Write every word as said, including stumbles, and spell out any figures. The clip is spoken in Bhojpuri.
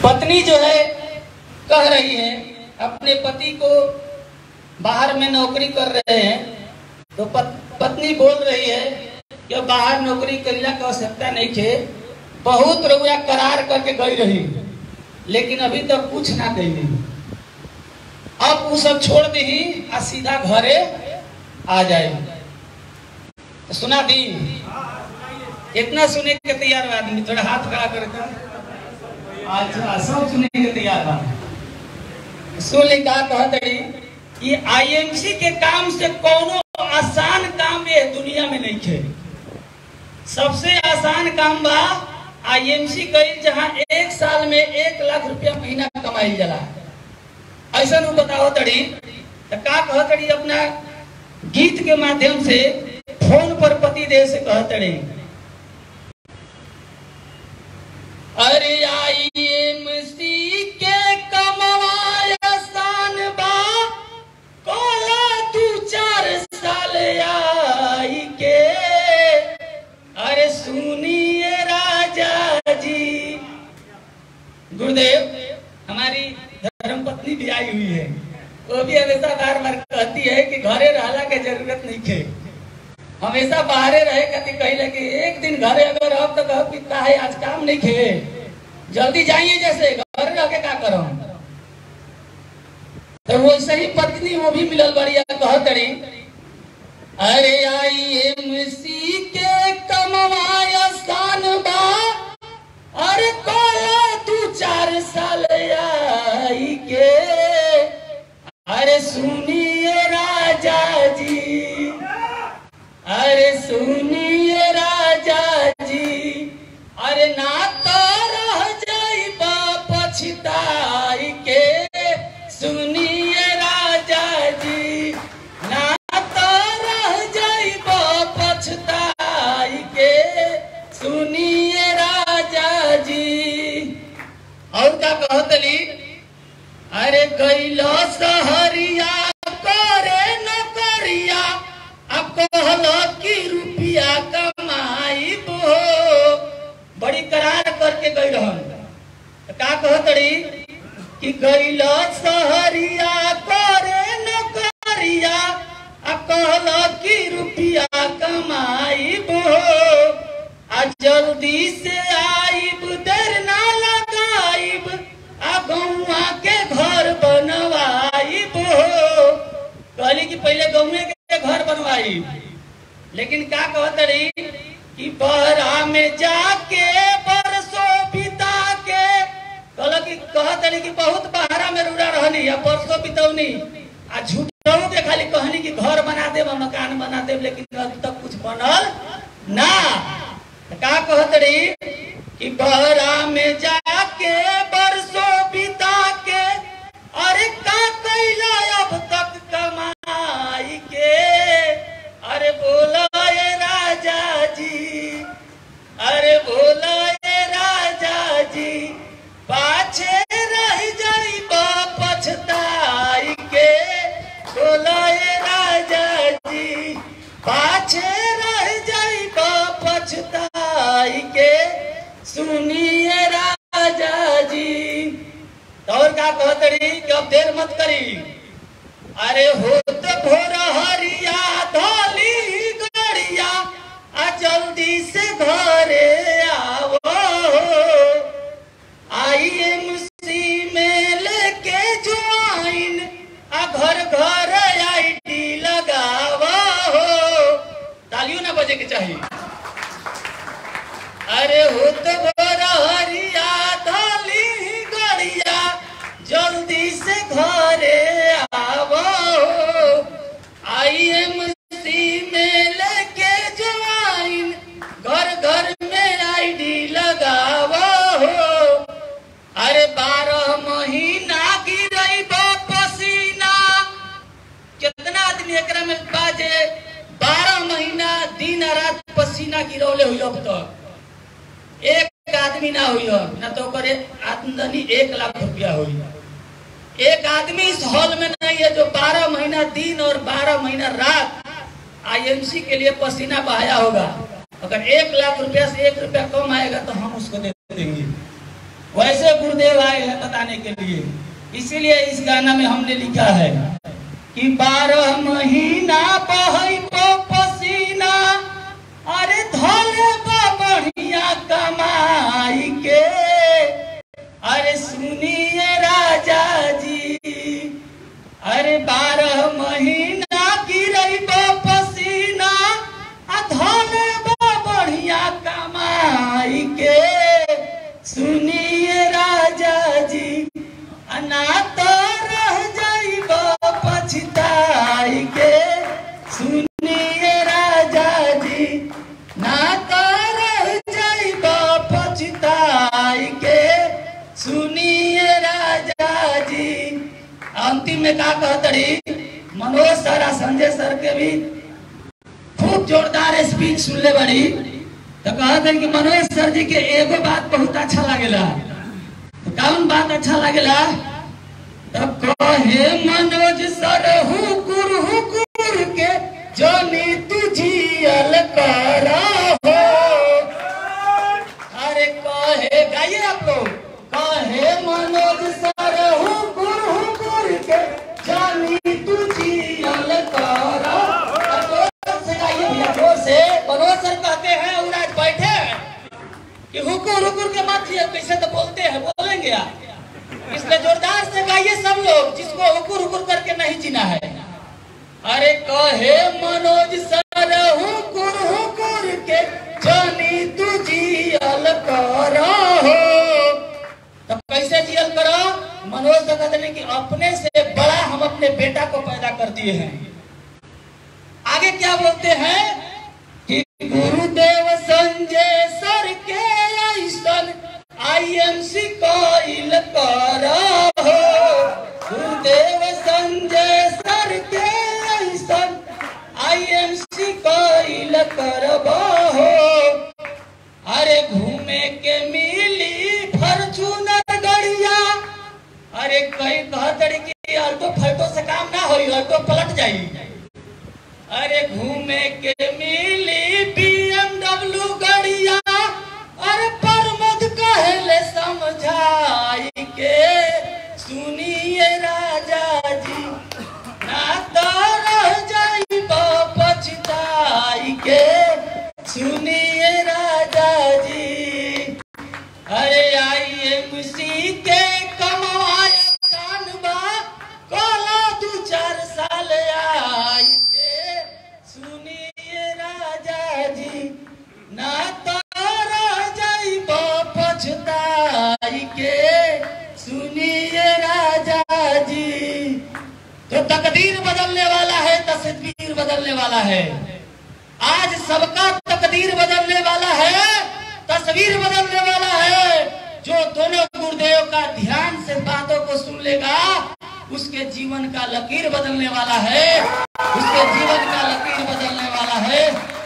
पत्नी जो है कह रही है अपने पति को, बाहर में नौकरी कर रहे हैं तो पत, पत्नी बोल रही है कि बाहर नौकरी करने की आवश्यकता नहीं थे, बहुत रुपया करार करके गई रही लेकिन अभी तक कुछ ना कही। अब वो सब छोड़ दी और सीधा घरे आ जाए। तो सुना दी, इतना सुने के तैयार आदमी थोड़ा हाथ खड़ा करके, अच्छा सब सुने के तैयार बा। सुन ले का कहतड़ी कि आईएमसी के काम से कोनो आसान काम ये दुनिया में नहीं है। सबसे आसान काम बा आईएमसी कई, जहां एक साल में एक लाख रुपया महीना कमाई जाला। ऐसा नु बताओ तड़ी तो का कहतड़ी अपना गीत के माध्यम से फोन पर पति देव से कहतड़ी, अरे आईएमसी के कमाया आसान बा, कोला दू चार साल आई के, अरे सुनिए राजा जी। गुरुदेव हमारी धर्म पत्नी भी आई हुई है, वो भी हमेशा बार बार कहती है कि घरे रहला के जरूरत नहीं है, हमेशा बाहरे रहे कहती कहले कि एक दिन घरे अगर अब तो कहो कि काहे आज काम नहीं खे, जल्दी जाइए, जैसे घर रह के का करो। तो वैसे ही पत्नी वो भी मिलल बढ़िया कहतरी, अरे आईएमसी के कमाया आसान बा, अरे कोला तू चार साल आई के, अरे सुनिए राजा जी, अरे सुनिए राजा जी, अरे ना तो रह जाइबा पछताई के, सुनिए राजा जी, ना तो रह जाइबा पछताई के, सुनिए राजा जी। और क्या कहतली, अरे गैला सहरिया करे न करिया, अब कहला कि रुपया कमाई बो, बड़ी करार करके गई रहन। का कहतड़ी कि गैला सहरिया करे न करिया, अब कहला कि रुपया कमाई बो, आ जल्दी से आइब देर ना लगाइब, आ गौवा के घर बनवाइब हो। कहली कि पहले गौवे के घर बनवाई, लेकिन का कहतड़ी कि बहरा में जाके बरसों बिता के, कहल कि कहतड़ी कि बहुत बहरा में रुड़ा रहनी या परसों बितौनी, आ झूठों के खाली कहनी कि घर बना देब मकान बना देब, लेकिन अभी तक कुछ बनल ना। का कहतड़ी कि बहरा में जाके बरसों बिता के, अरे का कैला अब तक कमाई के, अरे बोला ये राजा जी, अरे बोला ये राजा जी, पाछे रह जाइबा पछताई के, बोला ये राजा जी, पाछे रह जाइबा पछताई के, सुनिए राजा जी। और क्या कहतड़ी कि अब देर मत करी, अरे होत भोर हरिया धोली गड़िया, आ जल्दी से घरे आवो, आईएमसी में लेके ज्वाइन, आ घर घर आईडी लगावो। तालियों ना बजे के चाहिए। अरे होत भोर हरिया धोली गड़िया, जल्दी से घरे आवो, आईएमसी में लेके ज्वाइन, घर घर में आईडी लगावो। अरे बारह महीना गिरई पसीना, कितना आदमी एकरा में बाजे बारह महीना दिन रात पसीना गिरौले हुई। अब तक एक आदमी ना हुई ना तो करे आमदनी एक लाख रुपया हुई। एक आदमी इस हॉल में नहीं है जो बारह महीना दिन और बारह महीना रात आईएमसी के लिए पसीना बहाया होगा। अगर एक लाख रुपया से एक रुपया कम आएगा तो हम उसको दे देंगे। वैसे गुरुदेव आए हैं बताने के लिए। इसीलिए इस गाना में हमने लिखा है कि बारह महीना बहई पसीना, अरे धोले बढ़िया कमाई के, अरे सुनिए राजा जी, अरे बारह महीना की रही पसीना, धोले बढ़िया कमाई के, सुनिए राजा जी, ना तो रह जाइब पछताई के, सुनिए राजा जी, ना तो रह जाइब पछताई के, सुनिए राजा जी। अंतिम में का कहतरी, मनोज सर और संजय सर के भी खूब जोरदार स्पीच सुनले बड़ी, तो कहते कि मनोज सर जी के एगो बात बहुत अच्छा लगेला। तो कौन बात अच्छा लगेला? तो कहे मनोज सर हुकुर हुकुर के जानी तुझियल करा हो, अरे कहे गाइए आप लोग, कहे मनोज सर हुकुर हुकुर के जानी तुझियल करा। मनोज सर कहते हैं और आज बैठे हैं कि हुकुर हुकुर के मत जियो, कैसे तो बोलते हैं, बोलेंगे आप, इसलिए जोरदार से गाइए सब लोग, जिसको हुकुर हुकुर करके नहीं जीना है। अरे कहे मनोज सर हुकुर हुकुर के जानी तू जियल करो हो, तो कैसे जियल करो? मनोज सर कहते हैं कि अपने से बड़ा हम अपने बेटा को पैदा कर दिए हैं। आगे क्या बोलते हैं कि गुरुदेव संजय सर के ऐसन आई एम सी कोइल करो हो, गुरुदेव संजय सर के ऐसन आई एम सी कोइल करबो हो, अरे घूमे के मिली फॉर्च्यूनर गड़िया, अरे कई कहतरी की ऑल्टो फल्टो से काम ना होई, ऑल्टो पलट जाई, अरे घूमे के मिली बीएमडब्ल्यू गड़िया, अरे प्रमोद कहले समझाई के, सुनिए राजा जी, ना तो रह जाइब पछताई के, सुनिए राजा जी, अरे आई एम सी के कमाए कानबा कोला दू चार साल आई, सुनिए राजा जी, ना तो रह जाइब पछताई के, सुनिए राजा जी। तो तकदीर बदलने वाला है, तस्वीर बदलने वाला है। आज सबका तकदीर बदलने वाला है, तस्वीर बदलने वाला है। जो दोनों गुरुदेव का ध्यान से बातों को सुन लेगा, उसके जीवन का लकीर बदलने वाला है, उसके जीवन का लकीर बदलने वाला है।